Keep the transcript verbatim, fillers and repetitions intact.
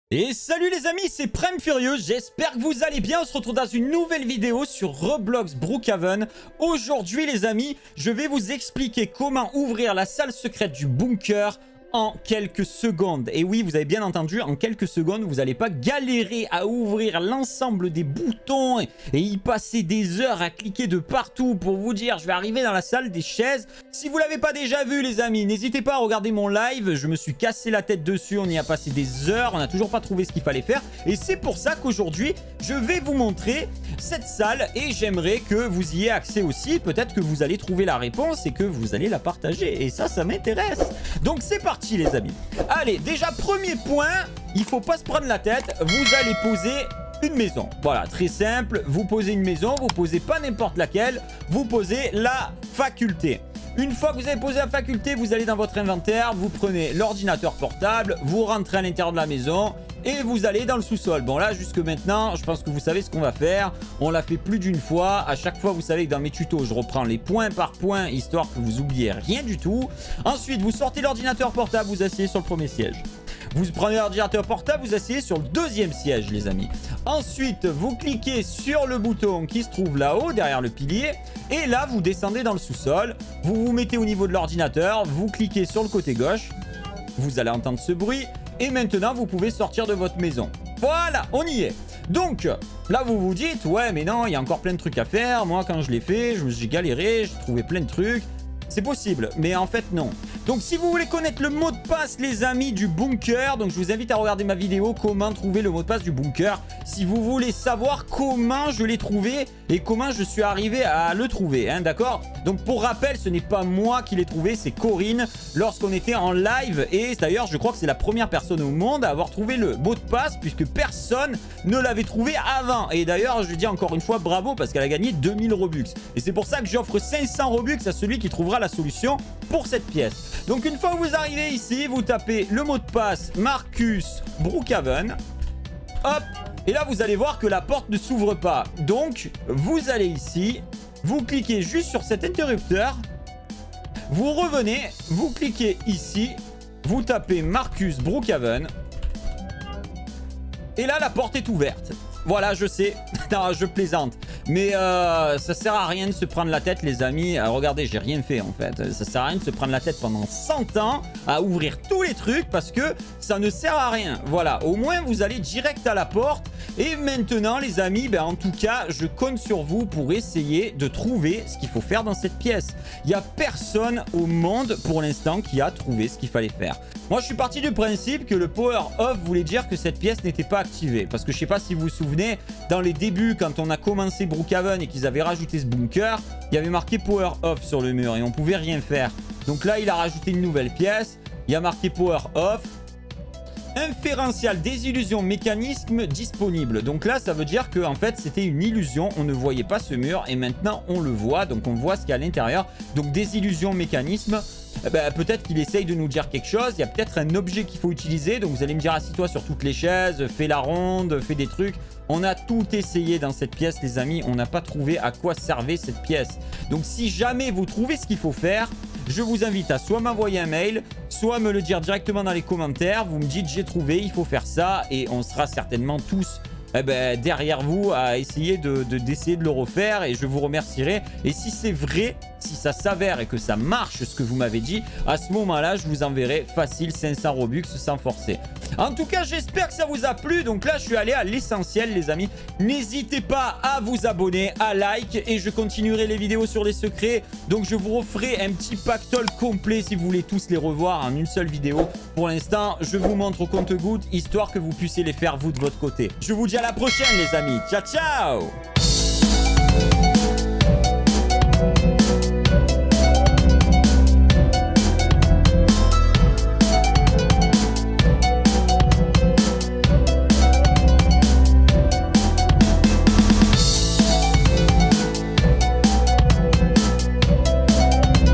Et salut les amis, c'est Prime Furieux, j'espère que vous allez bien. On se retrouve dans une nouvelle vidéo sur Roblox Brookhaven. Aujourd'hui les amis, je vais vous expliquer comment ouvrir la salle secrète du bunker en quelques secondes. Et oui, vous avez bien entendu, en quelques secondes, vous n'allez pas galérer à ouvrir l'ensemble des boutons et, et y passer des heures à cliquer de partout pour vous dire je vais arriver dans la salle des chaises. Si vous ne l'avez pas déjà vu les amis, n'hésitez pas à regarder mon live. Je me suis cassé la tête dessus, on y a passé des heures, on n'a toujours pas trouvé ce qu'il fallait faire. Et c'est pour ça qu'aujourd'hui, je vais vous montrer cette salle et j'aimerais que vous y ayez accès aussi. Peut-être que vous allez trouver la réponse et que vous allez la partager. Et ça, ça m'intéresse. Donc c'est parti les amis. Allez, déjà premier point, il faut pas se prendre la tête. Vous allez poser une maison. Voilà, très simple. Vous posez une maison, vous posez pas n'importe laquelle. Vous posez la faculté. Une fois que vous avez posé la faculté, vous allez dans votre inventaire, vous prenez l'ordinateur portable, vous rentrez à l'intérieur de la maison et vous allez dans le sous-sol. Bon là, jusque maintenant, je pense que vous savez ce qu'on va faire. On l'a fait plus d'une fois. À chaque fois, vous savez que dans mes tutos, je reprends les points par point, histoire que vous oubliez rien du tout. Ensuite, vous sortez l'ordinateur portable, vous asseyez sur le premier siège. Vous prenez l'ordinateur portable, vous asseyez sur le deuxième siège, les amis. Ensuite, vous cliquez sur le bouton qui se trouve là-haut, derrière le pilier. Et là, vous descendez dans le sous-sol. Vous vous mettez au niveau de l'ordinateur. Vous cliquez sur le côté gauche. Vous allez entendre ce bruit. Et maintenant, vous pouvez sortir de votre maison. Voilà, on y est. Donc, là, vous vous dites, ouais, mais non, il y a encore plein de trucs à faire. Moi, quand je l'ai fait, j'ai galéré, j'ai trouvé plein de trucs. C'est possible, mais en fait, non. Donc, si vous voulez connaître le mot de passe, les amis, du bunker, donc je vous invite à regarder ma vidéo « Comment trouver le mot de passe du bunker ». Si vous voulez savoir comment je l'ai trouvé et comment je suis arrivé à le trouver, hein, d'accord? Donc, pour rappel, ce n'est pas moi qui l'ai trouvé, c'est Corinne, lorsqu'on était en live. Et d'ailleurs, je crois que c'est la première personne au monde à avoir trouvé le mot de passe, puisque personne ne l'avait trouvé avant. Et d'ailleurs, je dis encore une fois bravo, parce qu'elle a gagné deux mille Robux. Et c'est pour ça que j'offre cinq cents Robux à celui qui trouvera la solution pour cette pièce. Donc une fois que vous arrivez ici, vous tapez le mot de passe Marcus Brookhaven. Hop. Et là, vous allez voir que la porte ne s'ouvre pas. Donc, vous allez ici. Vous cliquez juste sur cet interrupteur. Vous revenez. Vous cliquez ici. Vous tapez Marcus Brookhaven. Et là, la porte est ouverte. Voilà, je sais. Non, je plaisante. Mais euh, ça sert à rien de se prendre la tête, les amis. Alors, regardez, j'ai rien fait, en fait. Ça sert à rien de se prendre la tête pendant cent ans à ouvrir tous les trucs parce que ça ne sert à rien. Voilà, au moins, vous allez direct à la porte. Et maintenant, les amis, ben, en tout cas, je compte sur vous pour essayer de trouver ce qu'il faut faire dans cette pièce. Il n'y a personne au monde, pour l'instant, qui a trouvé ce qu'il fallait faire. Moi, je suis parti du principe que le power off voulait dire que cette pièce n'était pas activée. Parce que je ne sais pas si vous vous souvenez, dans les débuts, quand on a commencé Brookhaven et qu'ils avaient rajouté ce bunker, il y avait marqué power off sur le mur et on pouvait rien faire. Donc là, il a rajouté une nouvelle pièce. Il y a marqué power off. Inférential désillusion mécanisme disponible. Donc là, ça veut dire que en fait, c'était une illusion. On ne voyait pas ce mur et maintenant, on le voit. Donc, on voit ce qu'il y a à l'intérieur. Donc, désillusion mécanisme. Eh ben, peut-être qu'il essaye de nous dire quelque chose. Il y a peut-être un objet qu'il faut utiliser. Donc, vous allez me dire, assis-toi sur toutes les chaises, fais la ronde, fais des trucs. On a tout essayé dans cette pièce, les amis. On n'a pas trouvé à quoi servait cette pièce. Donc, si jamais vous trouvez ce qu'il faut faire, je vous invite à soit m'envoyer un mail, soit me le dire directement dans les commentaires. Vous me dites, j'ai trouvé, il faut faire ça. Et on sera certainement tous eh ben, derrière vous à essayer de, de, d'essayer de le refaire. Et je vous remercierai. Et si c'est vrai, si ça s'avère et que ça marche ce que vous m'avez dit, à ce moment-là, je vous enverrai facile cinq cents Robux sans forcer. En tout cas, j'espère que ça vous a plu. Donc là, je suis allé à l'essentiel, les amis. N'hésitez pas à vous abonner, à like. Et je continuerai les vidéos sur les secrets. Donc, je vous referai un petit pactole complet si vous voulez tous les revoir en une seule vidéo. Pour l'instant, je vous montre au compte-gouttes, histoire que vous puissiez les faire vous de votre côté. Je vous dis à la prochaine, les amis. Ciao, ciao!